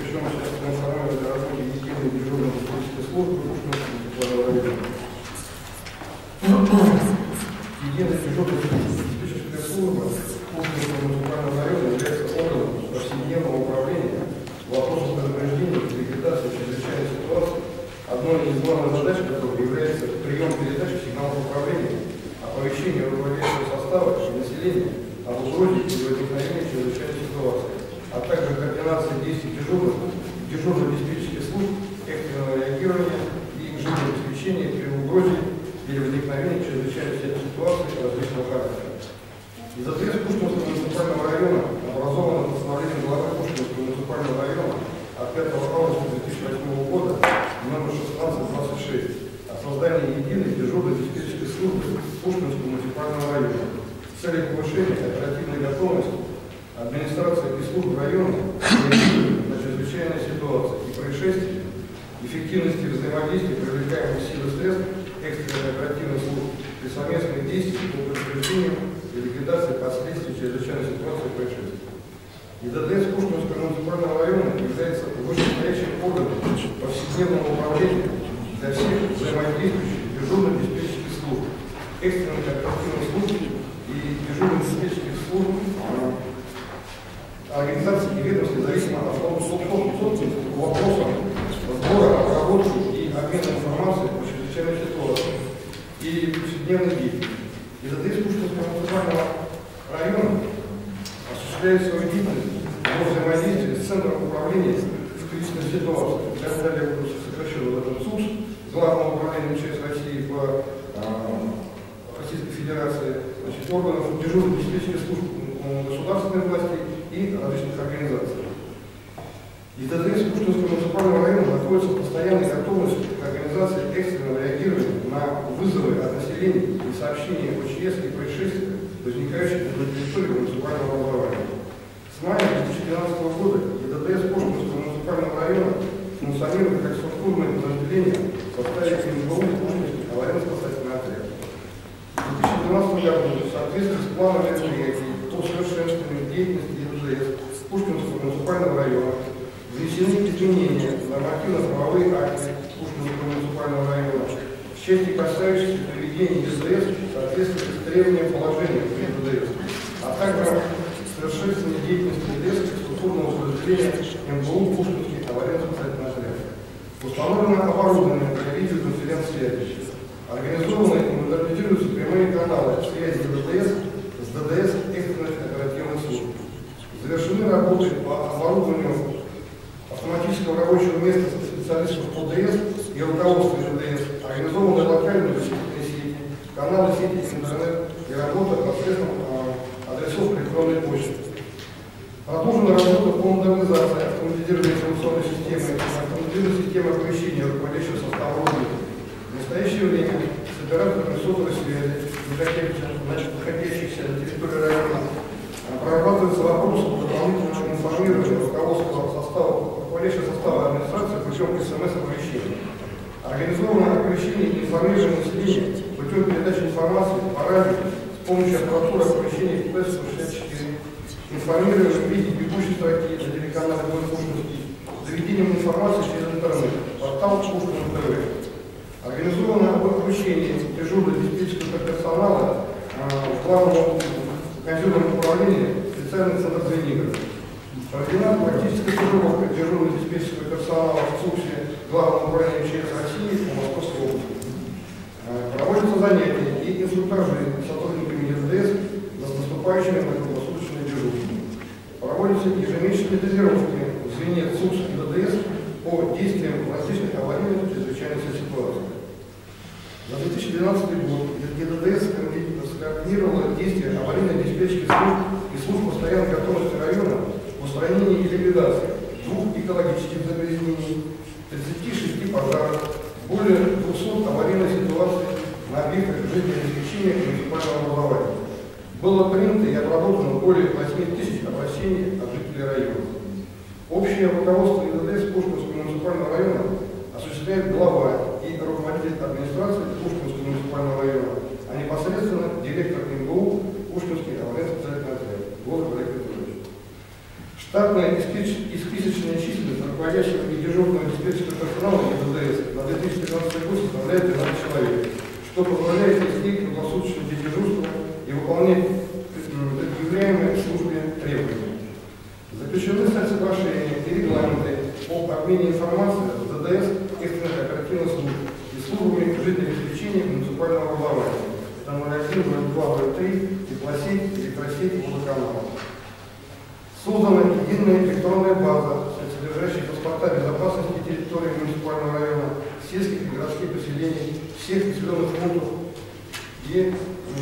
посвящен информированию о работе единой дежурной диспетчерской службы Пушкинского муниципального района. Единая дежурная диспетчерская служба Пушкинского муниципального района является органом повседневного управления в вопросах предупреждения и ликвидации чрезвычайной ситуации, одной из главных задач которой является прием передачи сигналов управления, оповещение руководящего состава и населения об угрозе и возникновении чрезвычайной ситуации, а также координация действий дежурно-диспетчерских служб, экстренного реагирования и жизнеобеспечения при угрозе или возникновении чрезвычайной ситуации различного характера. ИЗДС Пушкинского муниципального района образовано постановлением главы Пушкинского муниципального района от 5 августа 2008 года номер 1626 о создании единой дежурной диспетчерской службы Пушкинского муниципального района с целью повышения оперативной готовности администрации и служб района на чрезвычайные ситуации и происшествия, эффективности взаимодействия привлекаемых сил и средств экстренной оперативной службы при совместных действиях по предупреждению и ликвидации последствий чрезвычайной ситуации и происшествий. ИЗДС Пушкинского муниципального района является вышестоящим органом повседневного управления для всех взаимодействующих дежурно-диспетчерских служб, экстренных оперативных служб и дежурно-диспетчерских служб, организаций и ведомств, зависимо от вопросов сбора, обработки и обмена информацией по чрезвычайной ситуации и повседневной деятельности. ИЗДС Пушкинского муниципального района осуществляет свою деятельность во взаимодействии с Центром управления в кризисной ситуации. Я далее сокращу вот этот ЦУС, Главного управления МЧС России по Российской Федерации, органов дежурно-диспетчерских служб государственной власти и различных организаций. ИЗДС Пушкинского муниципального района находится в постоянной готовности к организации экстренного реагирования на вызовы от населения и сообщения о ЧС и происшествиях, возникающих на территории муниципального образования. С мая 2012 года ИЗДС Пушкинского муниципального района функционирует как структурное подразделение в составе МГУ Пушкинский аварийно-спасательный отряд. В 2012 году в соответствии с планом мероприятий по совершенствованию деятельности ИЗДС Пушкинского муниципального района внесены изменения в нормативно-правовые акты Пушкинского муниципального района в части касающихся приведения ИЗДС в соответствии с требованием положения по ИЗДС, а также совершенствование деятельности ИЗДС как структурного подразделения МГУ Пушкинский аварийно-спасательный отряд. Установлено оборудование для видеоконференц-связи. Организованы и модернизируются прямые каналы связи ИЗДС с ДДС экстренных оперативных служб. Завершены работы по оборудованию автоматического рабочего места специалистов по ДС и руководства ИЗДС, организованы локальные вычислительные сети, каналы сети интернет и работа посредством адресов электронной почты. Продолжена работа по модернизации автоматизированной информационной системы оповещения руководящего состава органов. В настоящее время с операторами сотовой связи, находящихся на территории района, прорабатывается вопрос о дополнительном информировании руководства руководящего состава администрации путем СМС-оповещения. Организовано оповещение и информирование населения путем передачи информации по радио с помощью аппаратуры оповещения ПС-164, информирование в виде бегущей строки на телеканале Пушкинский, заведением информации через интернет, портал Пушкин ТВ. Организовано обучение дежурно-диспетчерского персонала в главном консервном управлении специальных центров звенигров. Проведена практическая стажировка дежурно-диспетчерского персонала в ЦУКСе Главного управления МЧС России по Московской области. Проводятся занятия и инструктажи сотрудниками ИЗДС с наступающими на круглосуточное дежурство. Проводятся ежемесячные тренировки в звене ЦУКС и ИЗДС по действиям различных аварийных и чрезвычайных ситуаций. За 2012 год ИЗДС скоординировала действия аварийно-диспетчерских служб и служб постоянной готовности района в устранении и ликвидации 2 экологических загрязнений, 36 пожаров, более 200 аварийных ситуаций на объектах жизнеобеспечения муниципального образования. Было принято и обработано более 8000 обращений от жителей района. Общее руководство ИЗДС Пушкинского муниципального района осуществляет глава и руководитель администрации Пушкинского муниципального района, а непосредственно директор МГУ Пушкинский аварийно-спасательный отряд. Штатная и списочная численность руководящего и дежурного диспетчерского персонала ГИБДД на 2013 год составляет 12 человек, что позволяет вести круглосуточное дежурство и выполнять предъявляемые службе требования. Заключены соглашения и регламенты об обмене информацией с ДДС экстренных оперативных служб и службами жизнеобеспечения муниципального образования. Это 01, 02, 03, теплосеть, электросеть, водоканал. Создана единая электронная база, содержащая паспорта безопасности территории муниципального района, сельских и городских поселений, всех населенных пунктов и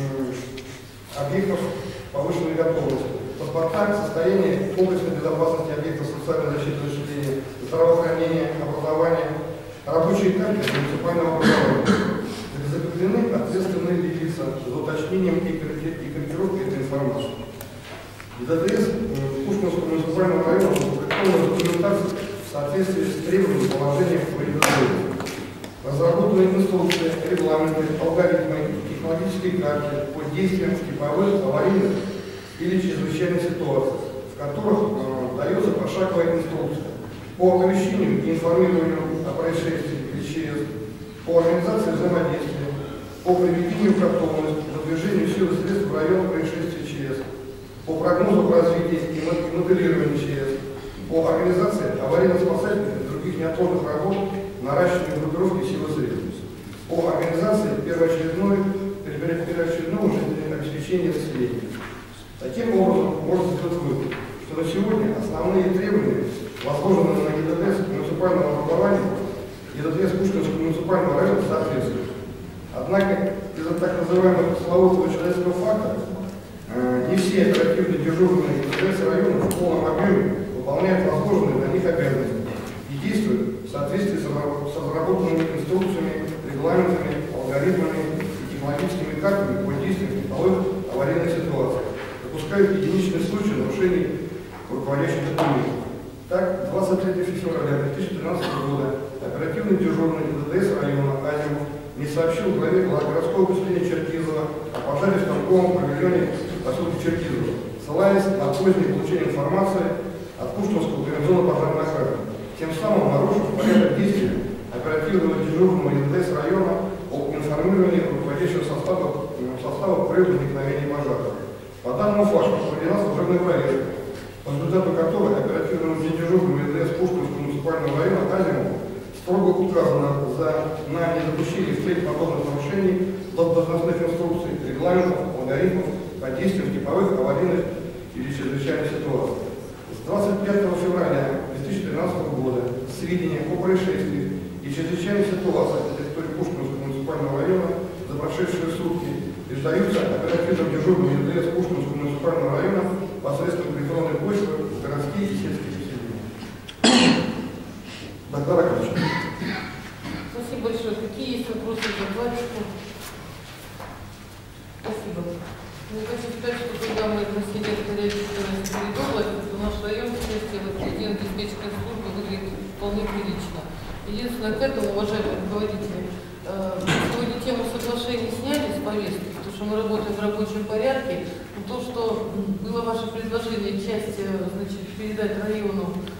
объектов повышенной готовности. Паспорта состояния комплексной безопасности объектов социальной защиты населения, здравоохранения, образования, рабочие карты муниципального образования. Закреплены ответственные лица за уточнением и корректировкой этой информации. ГИБДД Пушкинского муниципального района укомплектована документацией в соответствии с требованиями положения по ГИБДД. Разработаны инструкции, регламенты, алгоритмы, технологические карты по действиям в типовых, аварийных или чрезвычайных ситуациях, в которых дается пошаговая инструкция по оповещению и информированию о происшествии или ЧС, по организации взаимодействия, по приведению в готовность, продвижению сил и средств в район происшествия ЧС, по прогнозу развития и моделированию ЧС, по организации аварийно-спасательных и других неотложных работ, наращиванию группировки сил и средств, по организации первоочередного жизнеобеспечения населения. Таким образом, можно сделать вывод, что на сегодня основные требования, возложенные на ГИБДД муниципального образования, ГИБДД Пушкинского муниципального района соответствуют. Однако из-за так называемых силового человеческого фактора не все оперативно дежурные ГИБДД района в полном объеме выполняют возложенные на них обязанности и действуют в соответствии с разработанными инструкциями, регламентами, алгоритмами и технологическими картами по действиям в типовых аварийных ситуациях, допускают единичные случаи нарушений руководящих документов. Так, 23 февраля 2013 года оперативный дежурный ГИБДД района Азимов не сообщил главе городского поселения Черкизово о пожаре в торговом павильоне поселка Черкизово, ссылаясь на позднее получение информации от Пушкинского гарнизона пожарной охраны, тем самым нарушив порядок действий оперативного дежурного ГИБДД района об информировании руководящего состава при возникновении пожара. По данному факту проведена служебная проверка, по результату которой оперативному дежурному ГИБДД Пушкинского муниципального района Азимову строго указано на недопущение встреч подобных нарушений должностных инструкций, регламентов, алгоритмов по действиям типовых, аварийных или чрезвычайных ситуаций. С 25 февраля 2013 года сведения о происшествиях и чрезвычайных ситуациях на территории Пушкинского муниципального района за прошедшие сутки передаются оперативным дежурным ГИБДД Пушкинского муниципального района посредством электронной почты в городские и сельские поселения. Доктор Акадьевич. Спасибо большое. Какие есть вопросы к докладчику? Спасибо. Я хочу сказать, что когда мы просили горячую область, то наш район, в части президент диспетчерской службы, выглядит вполне прилично. Единственное, к этому, уважаемые руководители, сегодня тему соглашений сняли с повестки, потому что мы работаем в рабочем порядке. Но то, что было ваше предложение, часть, значит, передать району